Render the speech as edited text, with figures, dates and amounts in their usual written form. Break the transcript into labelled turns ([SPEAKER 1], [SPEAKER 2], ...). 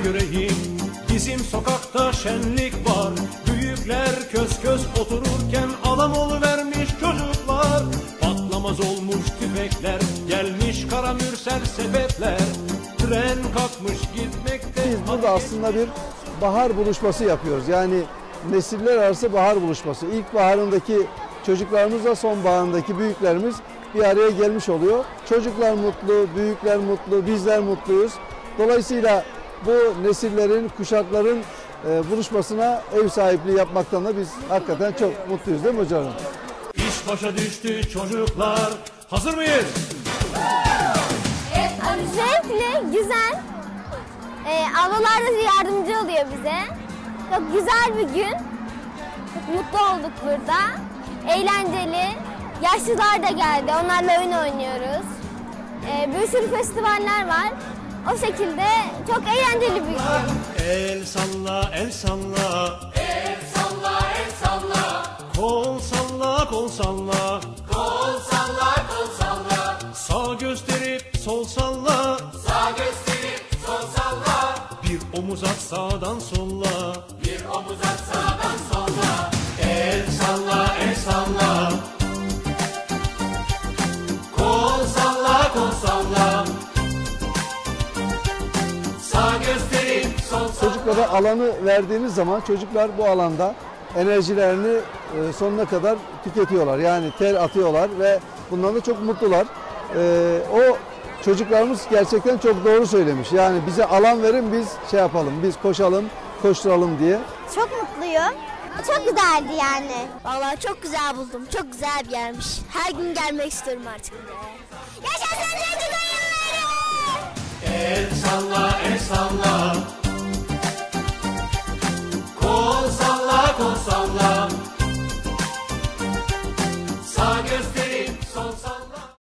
[SPEAKER 1] göreyim. Bizim sokakta şenlik var. Büyükler kös kös otururken adam oluvermiş çocuklar. Patlamaz olmuş tüfekler, gelmiş kara mürsel sepetler. Tren kalkmış gitmekte.
[SPEAKER 2] Biz burada aslında bir bahar buluşması yapıyoruz. Yani nesiller arası bahar buluşması. İlkbaharındaki çocuklarımızla sonbaharındaki büyüklerimiz bir araya gelmiş oluyor. Çocuklar mutlu, büyükler mutlu, bizler mutluyuz. Dolayısıyla bu nesillerin, kuşakların buluşmasına ev sahipliği yapmaktan da biz hakikaten çok mutluyuz, değil mi hocam?
[SPEAKER 1] İş başa düştü çocuklar. Hazır mıyız?
[SPEAKER 3] Zevkli, güzel. Ablalar da yardımcı oluyor bize. Çok güzel bir gün. Çok mutlu olduk burada. Eğlenceli. Yaşlılar da geldi. Onlarla oyun oynuyoruz. Bir sürü festivaller var. O şekilde çok eğlenceli bir gün.
[SPEAKER 1] El salla, el salla.
[SPEAKER 4] El salla, el salla.
[SPEAKER 1] Kol salla, kol salla.
[SPEAKER 4] Kol salla, kol salla.
[SPEAKER 1] Sağ gösterip sol salla.
[SPEAKER 4] Sağ gösterip sol salla.
[SPEAKER 1] Bir omuz at sağdan solla.
[SPEAKER 4] Bir omuz at sağdan solla.
[SPEAKER 1] El salla, el salla.
[SPEAKER 4] Kol salla, kol salla. Sağ gösterip sol salla.
[SPEAKER 2] Çocuklara alanı verdiğiniz zaman çocuklar bu alanda enerjilerini sonuna kadar tüketiyorlar. Yani ter atıyorlar ve bundan da çok mutlular. O çocuklarımız gerçekten çok doğru söylemiş. Yani bize alan verin, biz şey yapalım, biz koşalım, koşturalım diye.
[SPEAKER 3] Çok mutluyum. Çok güzeldi yani. Vallahi çok güzel buldum. Çok güzel bir yermiş. Her gün gelmek istiyorum artık. Yaşasın çocuk oyunları!
[SPEAKER 1] El salla, el salla.
[SPEAKER 4] Kol salla, kol salla.